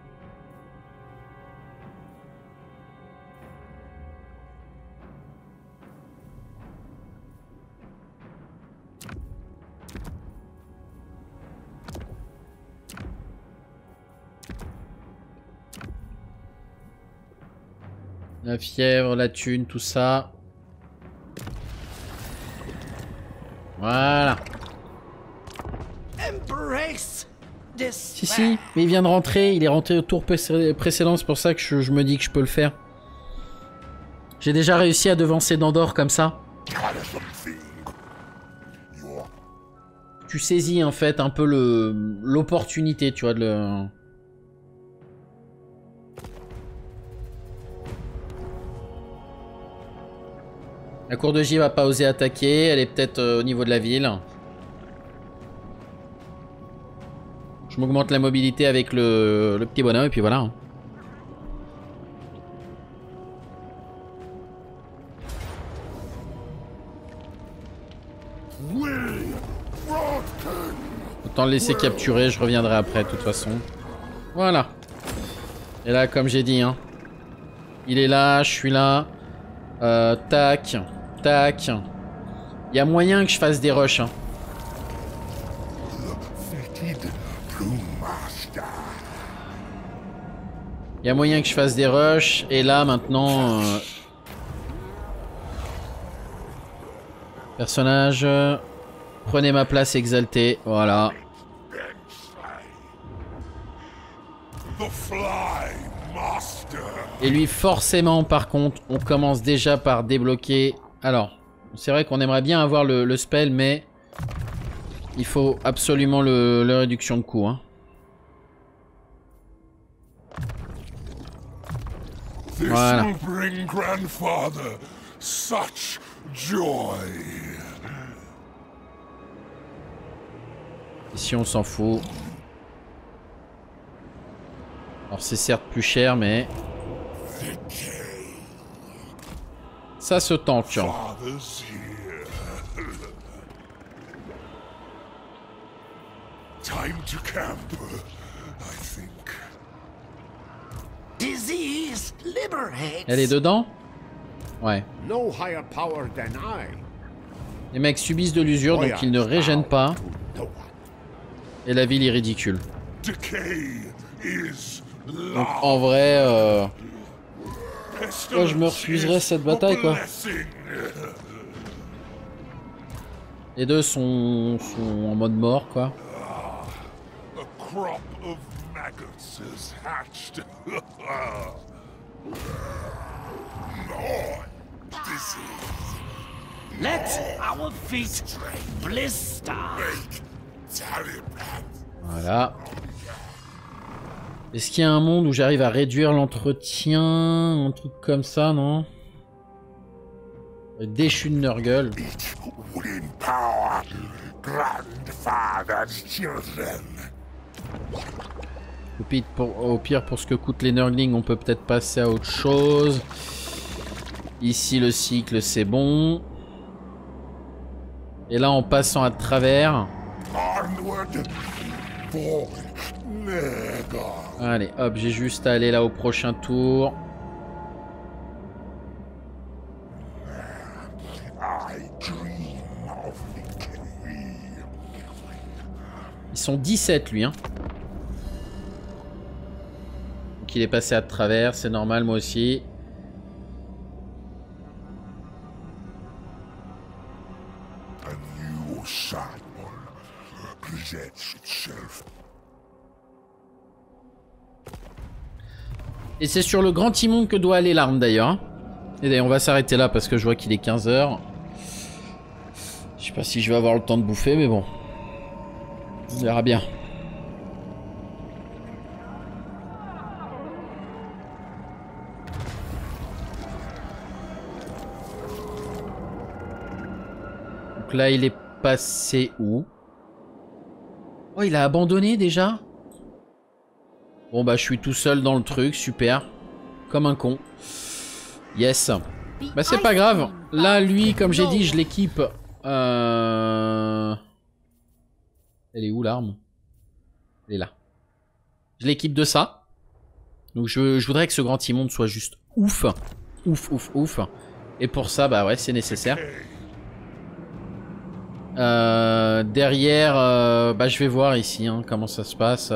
La fièvre, la thune, tout ça. Voilà. Si, mais il vient de rentrer. Il est rentré au tour précédent. C'est pour ça que je me dis que je peux le faire. J'ai déjà réussi à devancer Dandor comme ça. Tu saisis en fait un peu l'opportunité, tu vois, de le... La cour de J va pas oser attaquer, elle est peut-être au niveau de la ville. Je m'augmente la mobilité avec le petit bonhomme et puis voilà. Autant le laisser capturer, je reviendrai après de toute façon. Voilà. Et là, comme j'ai dit, hein, il est là, je suis là. Tac. Tac. Il y a moyen que je fasse des rushs. Hein. Il y a moyen que je fasse des rushs. Et là, maintenant... personnage... Prenez ma place exaltée, voilà. The Fly Master. Et lui, forcément, par contre, on commence déjà par débloquer... Alors, c'est vrai qu'on aimerait bien avoir le spell, mais... Il faut absolument le réduction de coût, hein. Voilà. This will bring grandfather such joy. Ici, on s'en fout. Alors, c'est certes plus cher, mais... Ça se tente. Father's here. Time to camp, I think. Disease liberates. Elle est dedans? Ouais. No higher power than I. Les mecs subissent de l'usure, donc ils ne régènent pas. No one. Et la ville est ridicule. Decay is Donc en vrai, moi je me refuserais cette bataille quoi. Les deux sont en mode mort quoi. A crop of maggots has hatched. More disease. Let our feet blister. Taliban. Voilà. Est-ce qu'il y a un monde où j'arrive à réduire l'entretien, un truc comme ça, non? Le déchu de Nurgle. Win power, grandfather's children. Au pire, pour ce que coûtent les Nurglings, on peut peut-être passer à autre chose. Ici, le cycle, c'est bon. Et là, en passant à travers... Onward for Nergal. Allez, hop, j'ai juste à aller là au prochain tour. I dream of victory. Ils sont 17, lui, hein. Donc il est passé à travers, c'est normal, moi aussi. A new symbol presents itself. Et c'est sur le grand immonde que doit aller l'arme d'ailleurs. Hein. Et d'ailleurs on va s'arrêter là parce que je vois qu'il est 15 h. Je sais pas si je vais avoir le temps de bouffer mais bon. On verra bien. Donc là il est passé où? Oh il a abandonné déjà? Bon bah je suis tout seul dans le truc, super. Comme un con. Yes. Bah c'est pas grave. Là lui comme j'ai dit je l'équipe. Elle est où l'arme? Elle est là. Je l'équipe de ça. Donc je voudrais que ce grand immonde soit juste ouf. Ouf ouf ouf. Et pour ça bah ouais c'est nécessaire. Derrière bah je vais voir ici hein, comment ça se passe.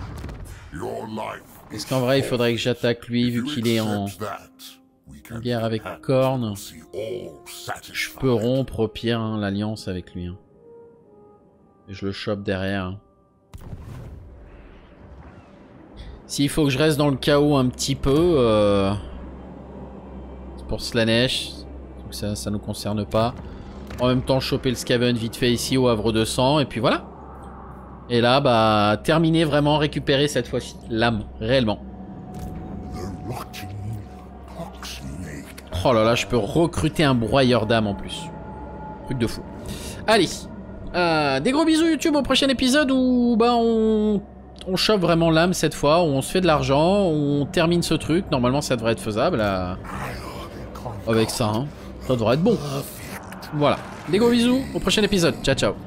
Est-ce qu'en vrai il faudrait que j'attaque lui vu qu'il est en guerre avec Khorne? Je peux rompre au pire hein, l'alliance avec lui. Hein. Et je le chope derrière. Hein. S'il faut que je reste dans le chaos un petit peu, c'est pour Slaanesh. Donc ça nous concerne pas. En même temps choper le Skaven vite fait ici au Havre de Sang et puis voilà. Et là, bah, terminer vraiment, récupérer cette fois-ci l'âme, réellement. Oh là là, je peux recruter un broyeur d'âme en plus. Truc de fou. Allez, des gros bisous YouTube au prochain épisode où bah, on chope vraiment l'âme cette fois, où on se fait de l'argent, où on termine ce truc. Normalement, ça devrait être faisable avec ça. Hein. Ça devrait être bon. Voilà, des gros bisous au prochain épisode. Ciao, ciao.